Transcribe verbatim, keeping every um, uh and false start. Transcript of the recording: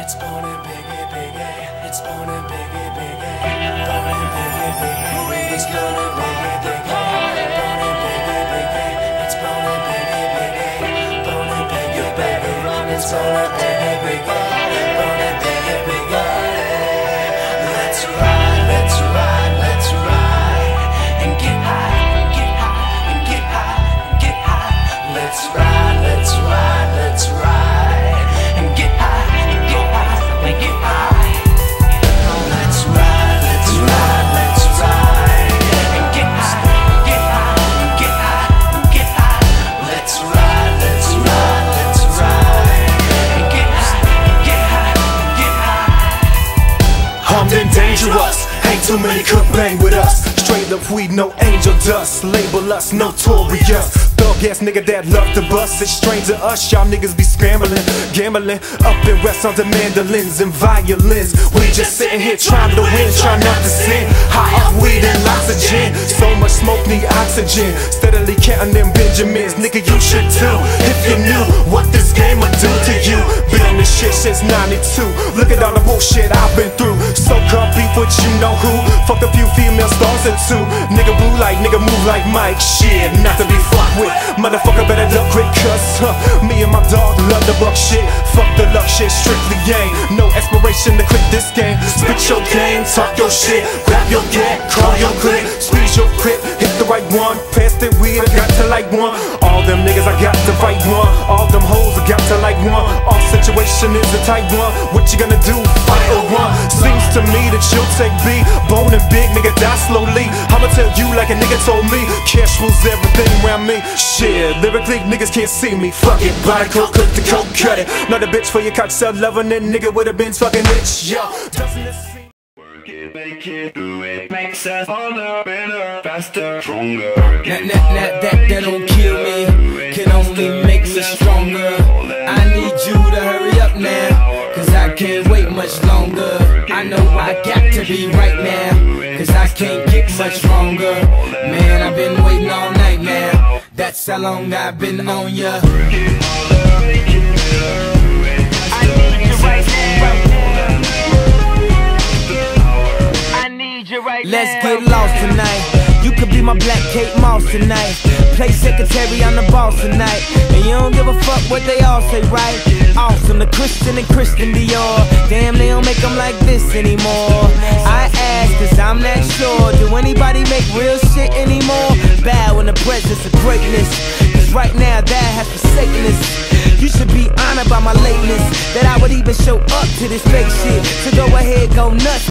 It's boning biggie, biggie. It's boning biggie, biggie. Boning biggie, biggie. It's boning biggie, biggie. Boning biggie, biggie. It's boning biggie, biggie. Boning biggie, biggie. It's boning biggie, biggie. Boning biggie, biggie. Let's ride, let's ride, let's ride and get high, and get high, and get high, and get high. Let's ride, let's ride, let's ride and get high, and get high, and get high. Let's ride, let's ride, let's ride and get high, get high, and get high, and get high. Let's ride, let's ride, let's ride and get high, get high, and get high. Armed and dangerous, ain't too many could bang with us. Straight up weed, no angel dust. Label us notorious. Thug ass nigga that love to bust. It's strange to us, y'all niggas be scrambling, gambling up in restaurants and mandolins and violins. We just sitting here trying to win, trying not to sin. High off weed and lots of gin. So much smoke need oxygen. Steadily counting them Benjamins. Nigga, you should too, if you knew what this game would do to you. Been on this shit since ninety-two. Look at all the bullshit I've been through. So called beef with you know who. Fuck a few female stars or two. Nigga blue like, nigga move like Mike. Shit, not to be fucked with. Motherfucker better duck quick, cuz huh, me and my dog love the buck shit. Fuck the luck shit, strictly game. No aspiration to quit this game. Spit your game, talk your shit. Grab your gat, call your click. Squeeze your grip, hit the right one. Pass the weed, I got to like one. All them niggas, I got to fight one. All them hoes, I got to like one. All situation is a tight one. What you gonna do, fight or run? Seems to me that you'll take B. Bone and big, nigga die slowly. I'ma tell you like a nigga told me. Cash rules everything around me. Shit, lyrically niggas can't see me. Fuck it, buy coke, cook the coke, cut it. Not a bitch for your cock, sell loving that nigga with a Benz fucking itch. Yo, doesn't it seem? Work it, make it, do it. Makes us harder, better, faster, stronger. That, that, that, that, that don't kill me, can only make us stronger. I need you to hurry up now, cause I can't wait much longer. I know I got to be right now, cause I can't get much longer. Man, I've been waiting all night now. That's how long I've been on ya. I need you right now. I need you right now. Let's get lost tonight. You could be my black Kate Moss tonight. Play secretary, I'm the boss tonight. And you don't give a fuck what they all say, right? Awesome, the Christian and Christian Dior. Damn, they don't make them like this anymore. I ask, cause I'm not sure. Do anybody make real shit anymore? Bow in the presence of greatness, cause right now that has forsaken us. You should be honored by my lateness, that I would even show up to this fake shit. So go ahead, go nuts.